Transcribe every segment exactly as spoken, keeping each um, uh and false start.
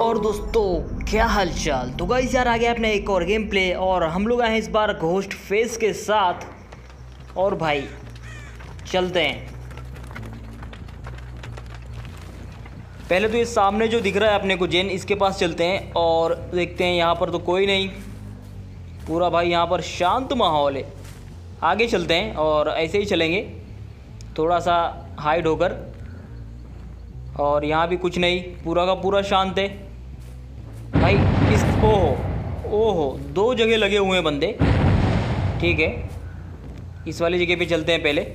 और दोस्तों क्या हाल चाल। तो गाइस यार आ गया अपने एक और गेम प्ले और हम लोग आए हैं इस बार घोस्ट फेस के साथ। और भाई चलते हैं। पहले तो ये सामने जो दिख रहा है अपने को जेन, इसके पास चलते हैं और देखते हैं। यहाँ पर तो कोई नहीं, पूरा भाई यहाँ पर शांत माहौल है। आगे चलते हैं और ऐसे ही चलेंगे थोड़ा सा हाइड होकर। और यहाँ भी कुछ नहीं, पूरा का पूरा शांत है भाई। इस ओहो ओहो दो जगह लगे हुए हैं बंदे। ठीक है, इस वाली जगह पे चलते हैं पहले।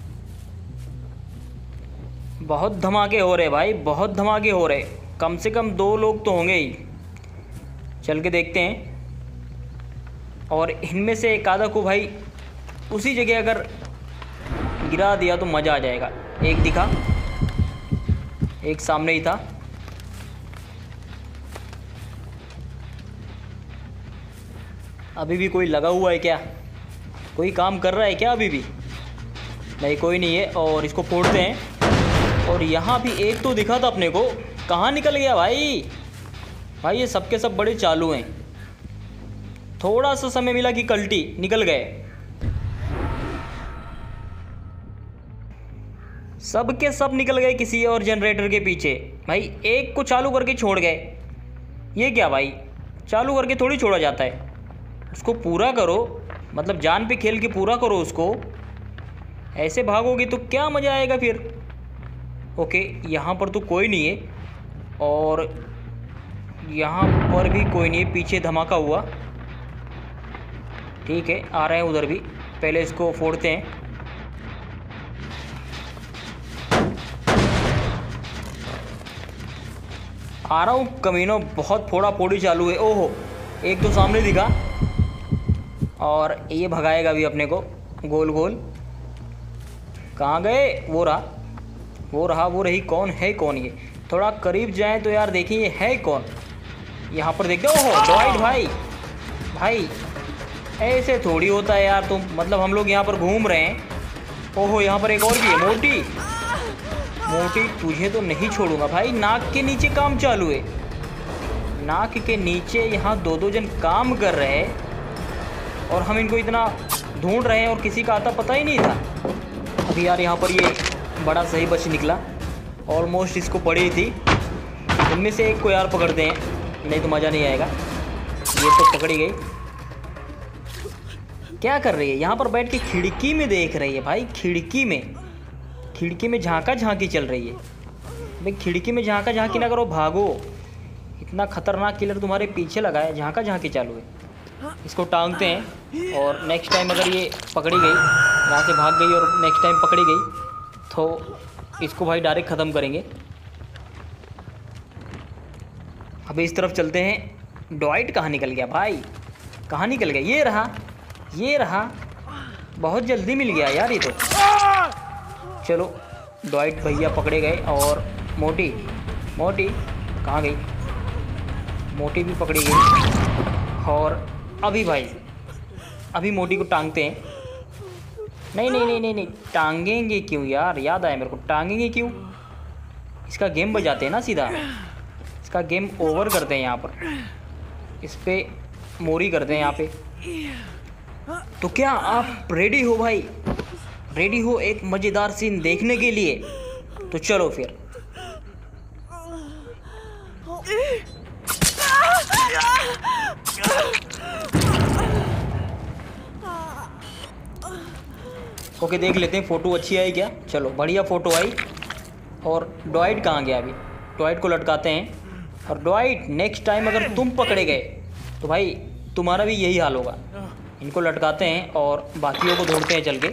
बहुत धमाके हो रहे भाई, बहुत धमाके हो रहे। कम से कम दो लोग तो होंगे ही। चल के देखते हैं। और इनमें से एक आधा को भाई उसी जगह अगर गिरा दिया तो मज़ा आ जाएगा। एक दिखा, एक सामने ही था। अभी भी कोई लगा हुआ है क्या? कोई काम कर रहा है क्या अभी भी? नहीं, कोई नहीं है। और इसको फोड़ते हैं। और यहाँ भी एक तो दिखा था अपने को, कहाँ निकल गया भाई? भाई ये सब के सब बड़े चालू हैं। थोड़ा सा समय मिला कि कल्टी निकल गए। सब के सब निकल गए किसी और जनरेटर के पीछे। भाई एक को चालू करके छोड़ गए। ये क्या भाई, चालू करके थोड़ी छोड़ा जाता है। उसको पूरा करो, मतलब जान पे खेल के पूरा करो उसको। ऐसे भागोगे तो क्या मज़ा आएगा फिर। ओके, यहाँ पर तो कोई नहीं है और यहाँ पर भी कोई नहीं है। पीछे धमाका हुआ। ठीक है, आ रहे हैं उधर भी। पहले इसको फोड़ते हैं। आ रहा हूँ कमीनों, बहुत फोड़ा फोड़ी चालू है। ओहो, एक तो सामने दिखा और ये भगाएगा भी अपने को गोल गोल। कहाँ गए? वो रहा वो रहा वो रही। कौन है कौन ये? थोड़ा करीब जाए तो यार देखिए ये है कौन। यहाँ पर देखते। ओहो डॉइट भाई, भाई ऐसे थोड़ी होता है यार। तुम मतलब हम लोग यहाँ पर घूम रहे हैं। ओहो यहाँ पर एक और भी है। मोटी मोटी तुझे तो नहीं छोड़ूंगा भाई। नाक के नीचे काम चालू है। नाक के नीचे यहाँ दो दो जन काम कर रहे हैं और हम इनको इतना ढूंढ रहे हैं और किसी का आता पता ही नहीं था। अभी यार यहाँ पर ये बड़ा सही बच निकला। ऑलमोस्ट इसको पड़ी थी। इनमें से एक को यार पकड़ते हैं, नहीं तो मज़ा नहीं आएगा। ये तो पकड़ी गई। क्या कर रही है? यहाँ पर बैठ के खिड़की में देख रही है भाई। खिड़की में खिड़की में झांका झांकी चल रही है भाई। खिड़की में झांका झांकी ना करो, भागो। इतना खतरनाक किलर तुम्हारे पीछे लगा है, झांका झांकी चालू है। इसको टांगते हैं और नेक्स्ट टाइम अगर ये पकड़ी गई, यहाँ से भाग गई और नेक्स्ट टाइम पकड़ी गई तो इसको भाई डायरेक्ट ख़त्म करेंगे। अभी इस तरफ चलते हैं। डॉइट कहाँ निकल गया भाई? कहाँ निकल गया? ये रहा ये रहा। बहुत जल्दी मिल गया यार ये तो। चलो डॉइट भैया पकड़े गए। और मोटी मोटी कहाँ गई? मोटी भी पकड़ी गई। और अभी भाई अभी मोटी को टांगते हैं। नहीं नहीं नहीं नहीं नहीं टांगेंगे क्यों यार? याद आया मेरे को, टांगेंगे क्यों? इसका गेम बजाते हैं ना सीधा। इसका गेम ओवर करते हैं यहाँ पर। इस पे मोरी करते हैं यहाँ पे। तो क्या आप रेडी हो भाई? रेडी हो एक मज़ेदार सीन देखने के लिए? तो चलो फिर। ओके, देख लेते हैं फ़ोटो अच्छी आई क्या। चलो बढ़िया फ़ोटो आई। और डॉइट कहाँ गया? अभी डॉइट को लटकाते हैं। और डॉइट नेक्स्ट टाइम अगर तुम पकड़े गए तो भाई तुम्हारा भी यही हाल होगा। इनको लटकाते हैं और बाकियों को ढूंढते हैं चल के।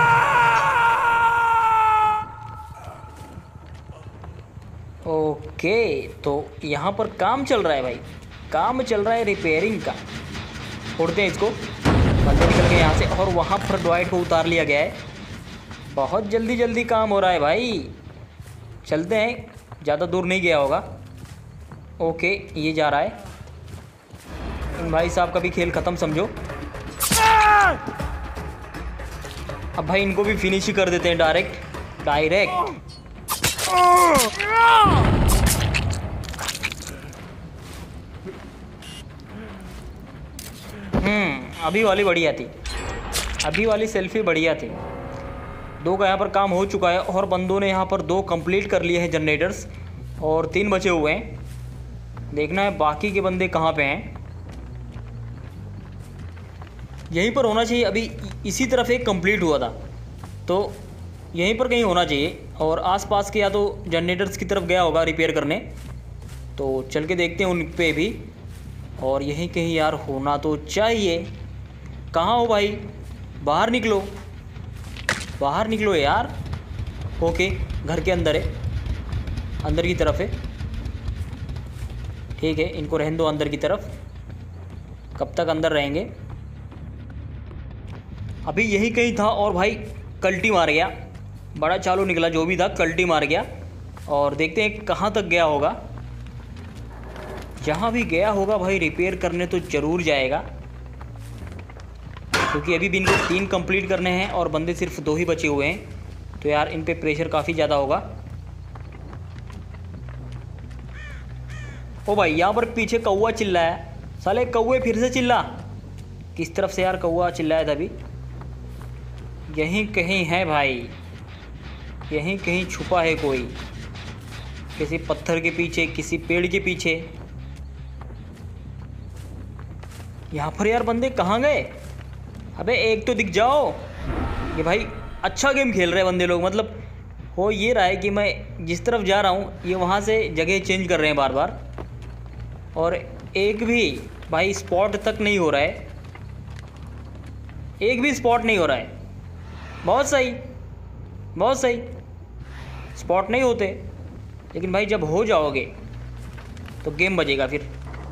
ओके, तो यहाँ पर काम चल रहा है भाई। काम चल रहा है रिपेयरिंग का। फोड़ते हैं इसको। बंदे निकल गए यहाँ से और वहाँ पर डॉइट को उतार लिया गया है। बहुत जल्दी जल्दी काम हो रहा है भाई। चलते हैं, ज़्यादा दूर नहीं गया होगा। ओके, ये जा रहा है। इन भाई साहब का भी खेल ख़त्म समझो। अब भाई इनको भी फिनिश ही कर देते हैं डायरेक्ट डायरेक्ट। हम्म अभी वाली बढ़िया थी, अभी वाली सेल्फी बढ़िया थी। दो का यहाँ पर काम हो चुका है और बंदों ने यहाँ पर दो कंप्लीट कर लिए हैं जनरेटर्स और तीन बचे हुए हैं। देखना है बाकी के बंदे कहाँ पे हैं। यहीं पर होना चाहिए, अभी इसी तरफ एक कंप्लीट हुआ था तो यहीं पर कहीं होना चाहिए। और आसपास के या तो जनरेटर्स की तरफ गया होगा रिपेयर करने, तो चल के देखते हैं उन पे भी। और यहीं कहीं यार होना तो चाहिए। कहाँ हो भाई, बाहर निकलो, बाहर निकलो यार। ओके घर के अंदर है, अंदर की तरफ है। ठीक है इनको रहने दो अंदर की तरफ, कब तक अंदर रहेंगे। अभी यही कहीं था और भाई कल्टी मार गया, बड़ा चालू निकला जो भी था, कल्टी मार गया। और देखते हैं कहाँ तक गया होगा। जहाँ भी गया होगा भाई रिपेयर करने तो ज़रूर जाएगा, क्योंकि अभी भी इनको तीन कंप्लीट करने हैं और बंदे सिर्फ दो ही बचे हुए हैं। तो यार इन पे प्रेशर काफ़ी ज़्यादा होगा। ओ भाई यहाँ पर पीछे कौवा चिल्लाया, साले कौवे फिर से चिल्ला। किस तरफ से यार कौवा चिल्लाया था अभी? यहीं कहीं है भाई, यहीं कहीं छुपा है कोई, किसी पत्थर के पीछे, किसी पेड़ के पीछे। यहाँ पर यार बंदे कहाँ गए? अबे एक तो दिख जाओ। ये भाई अच्छा गेम खेल रहे हैं बंदे लोग, मतलब हो ये रहा है कि मैं जिस तरफ जा रहा हूँ ये वहाँ से जगह चेंज कर रहे हैं बार बार। और एक भी भाई स्पॉट तक नहीं हो रहा है, एक भी स्पॉट नहीं हो रहा है। बहुत सही, बहुत सही, स्पॉट नहीं होते, लेकिन भाई जब हो जाओगे तो गेम बजेगा फिर।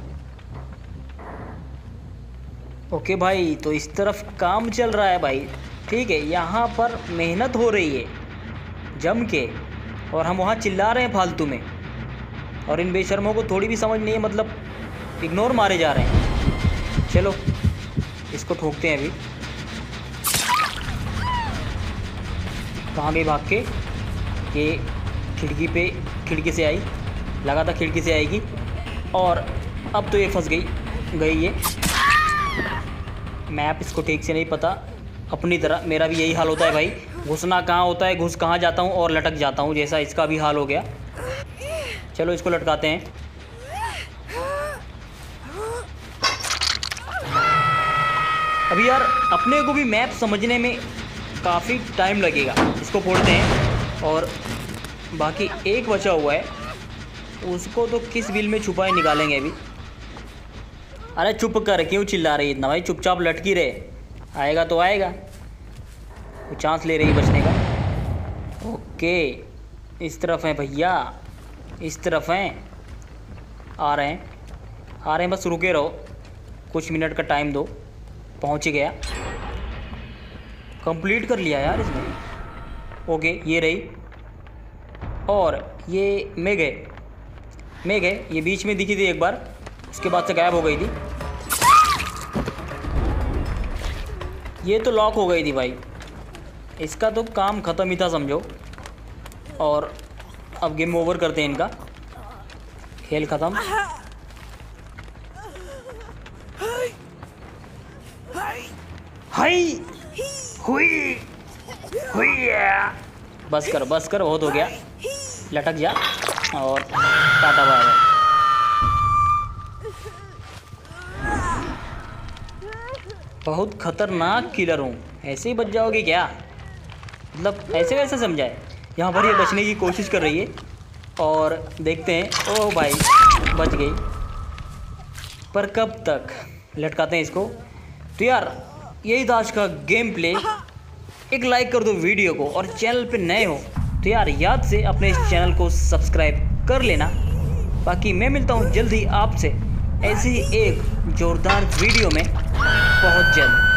ओके भाई तो इस तरफ काम चल रहा है भाई। ठीक है यहाँ पर मेहनत हो रही है जम के, और हम वहाँ चिल्ला रहे हैं फालतू में। और इन बेशर्मों को थोड़ी भी समझ नहीं है, मतलब इग्नोर मारे जा रहे हैं। चलो इसको ठोकते हैं अभी। कहाँ गई भाग के? ये खिड़की पे, खिड़की से आई, लगा था खिड़की से आएगी और अब तो ये फंस गई गई ये। मैप इसको ठीक से नहीं पता, अपनी तरह मेरा भी यही हाल होता है भाई। घुसना कहाँ होता है, घुस कहाँ जाता हूँ और लटक जाता हूँ, जैसा इसका भी हाल हो गया। चलो इसको लटकाते हैं। अभी यार अपने को भी मैप समझने में काफ़ी टाइम लगेगा। इसको फोड़ते हैं और बाकी एक बचा हुआ है, उसको तो किस बिल में छुपाए निकालेंगे अभी। अरे चुप कर, क्यों चिल्ला रही इतना भाई? चुपचाप लटकी रहे, आएगा तो आएगा, वो चांस ले रही बचने का। ओके इस तरफ है भैया, इस तरफ हैं, आ रहे हैं आ रहे हैं, बस रुके रहो, कुछ मिनट का टाइम दो। पहुंच गया, कंप्लीट कर लिया यार इसने। ओके ये रही, और ये मैं गए मैं गए ये बीच में दिखी थी एक बार, उसके बाद से गायब हो गई थी। ये तो लॉक हो गई थी भाई, इसका तो काम ख़त्म ही था समझो। और अब गेम ओवर करते हैं इनका, खेल ख़त्म। हाय हुई हुई, बस कर बस कर, बहुत हो गया, लटक जा और टाटा बाय बाय। बहुत खतरनाक किलर हूँ, ऐसे ही बच जाओगे क्या? मतलब ऐसे वैसे समझाए। यहाँ पर ये बचने की कोशिश कर रही है और देखते हैं। ओह भाई बच गई, पर कब तक? लटकाते हैं इसको। तो यार यही था आज का गेम प्ले। एक लाइक कर दो वीडियो को, और चैनल पे नए हो तो यार याद से अपने इस चैनल को सब्सक्राइब कर लेना। बाकी मैं मिलता हूँ जल्द ही आपसे ऐसी ही एक जोरदार वीडियो में बहुत जल्द।